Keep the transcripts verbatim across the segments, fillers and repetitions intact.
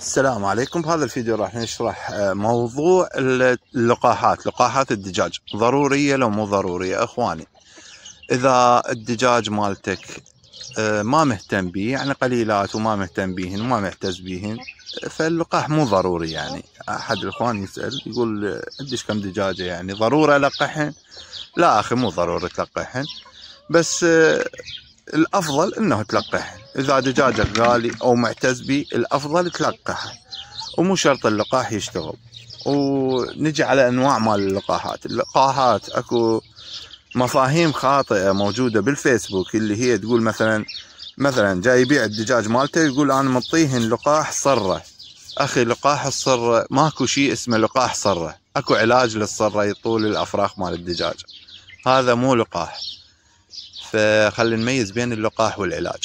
السلام عليكم. بهذا الفيديو راح نشرح موضوع اللقاحات لقاحات الدجاج، ضرورية لو مو ضرورية اخواني. اذا الدجاج مالتك ما مهتم به، يعني قليلات وما مهتم بيهن وما معتز بيهن، فاللقاح مو ضروري. يعني احد الاخوان يسأل يقول عندش كم دجاجة، يعني ضرورة القحهن؟ لا اخي، مو ضروري تلقحهن، بس الافضل انه تلقحهن. اذا دجاجك غالي او معتز بيه الافضل تلقحه، ومو شرط اللقاح يشتغل. ونجي على انواع مال اللقاحات. اللقاحات اكو مفاهيم خاطئة موجودة بالفيسبوك، اللي هي تقول مثلا مثلا جاي يبيع الدجاج مالته يقول انا مطيهن لقاح صرة. اخي، لقاح الصرة ماكو شيء اسمه لقاح صرة، اكو علاج للصرة يطول الافراخ مال الدجاج، هذا مو لقاح. فخلي نميز بين اللقاح والعلاج.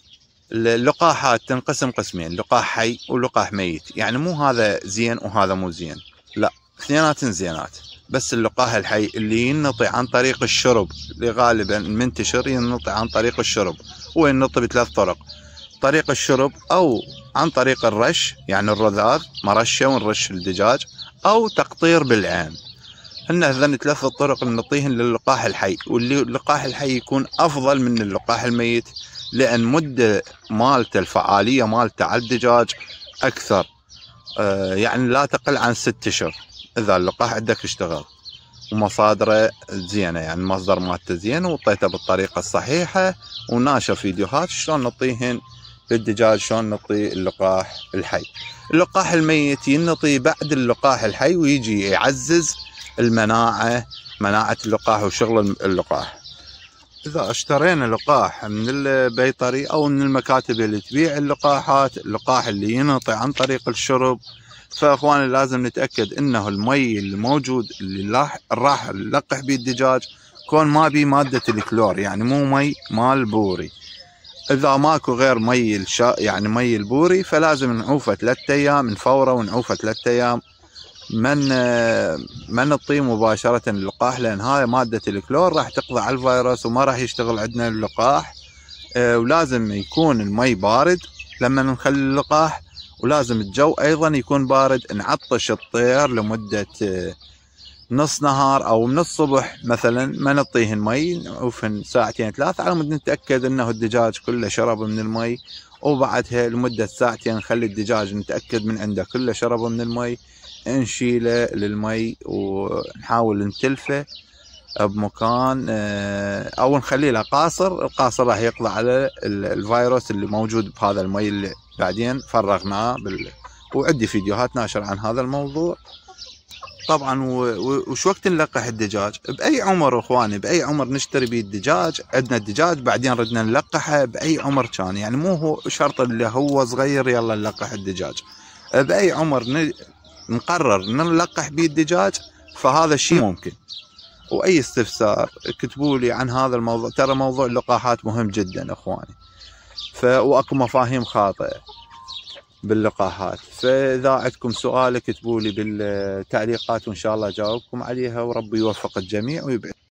اللقاحات تنقسم قسمين، لقاح حي ولقاح ميت. يعني مو هذا زين وهذا مو زين، لا، اثنيناتن زينات. بس اللقاح الحي اللي ينطي عن طريق الشرب، اللي غالبا منتشر ينطي عن طريق الشرب، هو ينطي بثلاث طرق: طريق الشرب، او عن طريق الرش، يعني الرذاذ مرشة ونرش الدجاج، او تقطير بالعين. هن هذين ثلاث الطرق اللي نعطيهن للقاح الحي. واللي اللقاح الحي يكون افضل من اللقاح الميت، لان مدة مالته الفعالية مالته على الدجاج اكثر، آه يعني لا تقل عن ست اشهر اذا اللقاح عندك اشتغل ومصادره زينة، يعني المصدر مالته زين وطيته بالطريقة الصحيحة، وناشر فيديوهات شلون نعطيهن للدجاج، شلون نعطي اللقاح الحي. اللقاح الميت ينطي بعد اللقاح الحي، ويجي يعزز المناعة، مناعة اللقاح وشغل اللقاح. إذا اشترينا لقاح من البيطري أو من المكاتب اللي تبيع اللقاحات، اللقاح اللي ينطي عن طريق الشرب، فأخواني لازم نتأكد إنه المي الموجود اللي راح نلقح بيه الدجاج كون ما بيه مادة الكلور، يعني مو مي مال بوري. إذا ماكو غير مي الشا يعني مي البوري، فلازم نعوفه ثلاثة أيام، نفوره ونعوفه ثلاثة أيام، من ما نعطيه مباشرة اللقاح، لأن هاي مادة الكلور راح تقضي على الفيروس وما راح يشتغل عندنا اللقاح. أه ولازم يكون المي بارد لما نخلي اللقاح، ولازم الجو أيضا يكون بارد. نعطش الطير لمدة أه نص نهار أو من الصبح مثلا، ما نعطيهن مي، نعوفهن ساعتين ثلاث على مود نتأكد أنه الدجاج كله شرب من المي. وبعدها لمدة ساعتين نخلي الدجاج نتأكد من عنده كله شرب من المي، نشيله للمي ونحاول نتلفه بمكان او نخليه له قاصر. القاصر راح يقضي على الفيروس اللي موجود بهذا المي اللي بعدين فرغناه بال... وعندي فيديوهات ناشر عن هذا الموضوع طبعا. وش وقت نلقح الدجاج؟ باي عمر اخواني، باي عمر نشتري بيه الدجاج. عندنا الدجاج بعدين ردنا نلقحه باي عمر كان، يعني مو هو شرط اللي هو صغير يلا نلقح الدجاج. باي عمر ن... نقرر نلقح بيه الدجاج فهذا الشيء ممكن. واي استفسار اكتبوا لي عن هذا الموضوع، ترى موضوع اللقاحات مهم جدا اخواني. ف واكو مفاهيم خاطئة باللقاحات، فاذا عندكم سؤال اكتبوا لي بالتعليقات وان شاء الله اجاوبكم عليها، وربي يوفق الجميع ويبعد